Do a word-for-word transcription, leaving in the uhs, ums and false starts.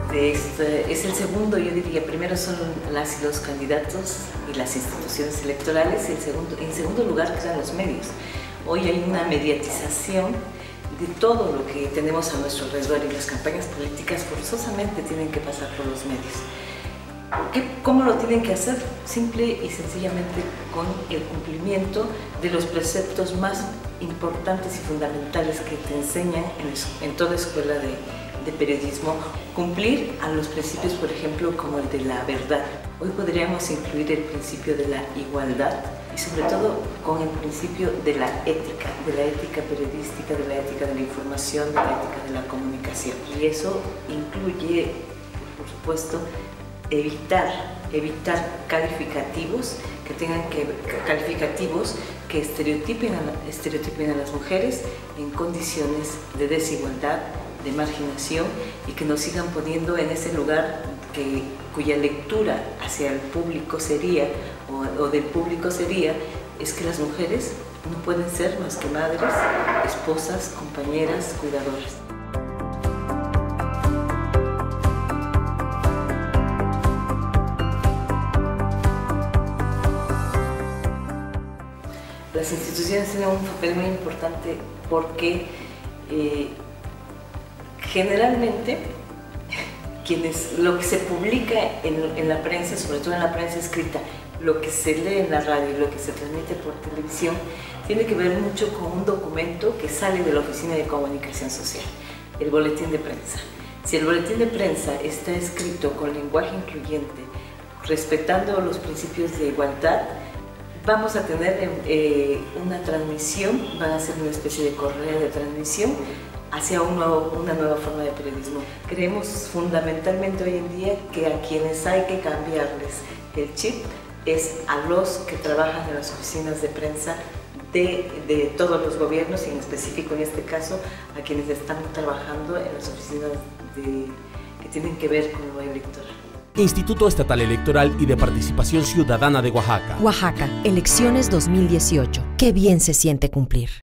Este es el segundo, yo diría, primero son las y los candidatos y las instituciones electorales, y el segundo, en segundo lugar quedan los medios. Hoy hay una mediatización de todo lo que tenemos a nuestro alrededor y las campañas políticas forzosamente tienen que pasar por los medios. ¿Qué, ¿Cómo lo tienen que hacer? Simple y sencillamente con el cumplimiento de los preceptos más importantes y fundamentales que te enseñan en, en toda escuela de, de periodismo. Cumplir a los principios, por ejemplo, como el de la verdad. Hoy podríamos incluir el principio de la igualdad y sobre todo con el principio de la ética, de la ética periodística, de la ética de la información, de la ética de la comunicación. Y eso incluye, por supuesto, evitar, evitar calificativos que tengan que calificativos que estereotipen a, estereotipen a las mujeres en condiciones de desigualdad, de marginación y que nos sigan poniendo en ese lugar que, cuya lectura hacia el público sería o, o del público sería es que las mujeres no pueden ser más que madres, esposas, compañeras, cuidadoras. Las instituciones tienen un papel muy importante porque eh, generalmente quienes, lo que se publica en, en la prensa, sobre todo en la prensa escrita, lo que se lee en la radio y lo que se transmite por televisión, tiene que ver mucho con un documento que sale de la Oficina de Comunicación Social, el boletín de prensa. Si el boletín de prensa está escrito con lenguaje incluyente, respetando los principios de igualdad, vamos a tener eh, una transmisión, van a ser una especie de correa de transmisión hacia un nuevo, una nueva forma de periodismo. Creemos fundamentalmente hoy en día que a quienes hay que cambiarles el chip es a los que trabajan en las oficinas de prensa de, de todos los gobiernos y en específico en este caso a quienes están trabajando en las oficinas de, que tienen que ver con lo electoral. Instituto Estatal Electoral y de Participación Ciudadana de Oaxaca. Oaxaca, elecciones dos mil dieciocho. Qué bien se siente cumplir.